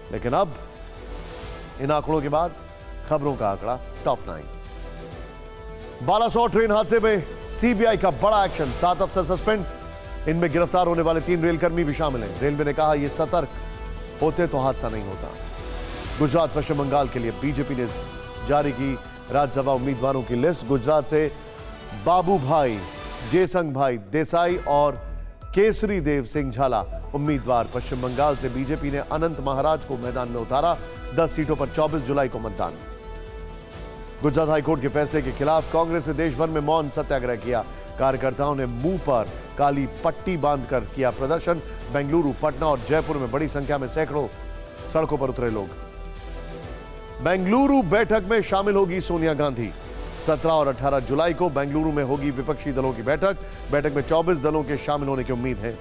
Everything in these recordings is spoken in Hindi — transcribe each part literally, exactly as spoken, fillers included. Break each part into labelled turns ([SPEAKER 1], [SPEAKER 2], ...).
[SPEAKER 1] लेकिन अब इन आंकड़ों के बाद खबरों का आंकड़ा टॉप नाइन। बालासोर ट्रेन हादसे में सीबीआई का बड़ा एक्शन, सात अफसर सस्पेंड, इनमें गिरफ्तार होने वाले तीन रेलकर्मी भी शामिल हैं। रेलवे ने कहा यह सतर्क होते तो हादसा नहीं होता। गुजरात पश्चिम बंगाल के लिए बीजेपी ने जारी की राज्यसभा उम्मीदवारों की लिस्ट। गुजरात से बाबू भाई जेसंग भाई देसाई और केसरी देव सिंह झाला उम्मीदवार। पश्चिम बंगाल से बीजेपी ने अनंत महाराज को मैदान में उतारा। दस सीटों पर चौबीस जुलाई को मतदान। गुजरात हाईकोर्ट के फैसले के खिलाफ कांग्रेस ने देश भर में मौन सत्याग्रह किया। कार्यकर्ताओं ने मुंह पर काली पट्टी बांधकर किया प्रदर्शन। बेंगलुरु, पटना और जयपुर में बड़ी संख्या में सैकड़ों सड़कों पर उतरे लोग। बेंगलुरु बैठक में शामिल होगी सोनिया गांधी। सत्रह और अठारह जुलाई को बेंगलुरु में होगी विपक्षी दलों की बैठक। बैठक में चौबीस दलों के शामिल होने की उम्मीद है।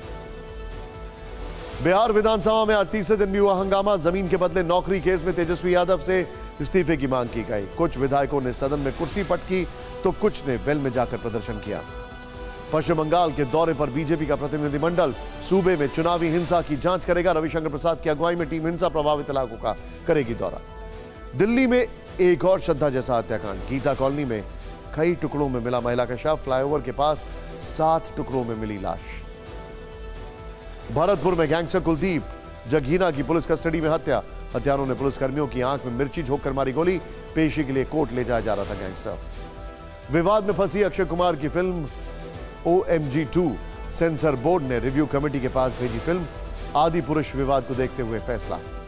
[SPEAKER 1] बिहार विधानसभा में आज तीसरे दिन भी हुआ हंगामा। जमीन के बदले नौकरी केस में तेजस्वी यादव से इस्तीफे की मांग की गई। कुछ विधायकों ने सदन में कुर्सी पटकी तो कुछ ने वेल में जाकर प्रदर्शन किया। पश्चिम बंगाल के दौरे पर बीजेपी का प्रतिनिधिमंडल सूबे में चुनावी हिंसा की जांच करेगा। रविशंकर प्रसाद की अगुवाई में टीम हिंसा प्रभावित इलाकों का करेगी दौरा। दिल्ली में एक और श्रद्धा जैसा हत्याकांड। गीता कॉलोनी में कई टुकड़ों में मिला महिला का शव। फ्लाईओवर के पास सात टुकड़ों में मिली लाश। भरतपुर में गैंगस्टर कुलदीप जगीना की पुलिस कस्टडी में हत्या। हत्यारों ने पुलिसकर्मियों की आंख में मिर्ची झोंककर मारी गोली। पेशी के लिए कोर्ट ले जाया जा रहा था गैंगस्टर। विवाद में फंसी अक्षय कुमार की film O M G two censor board ने रिव्यू कमेटी के पास भेजी फिल्म। आदि पुरुष विवाद को देखते हुए फैसला।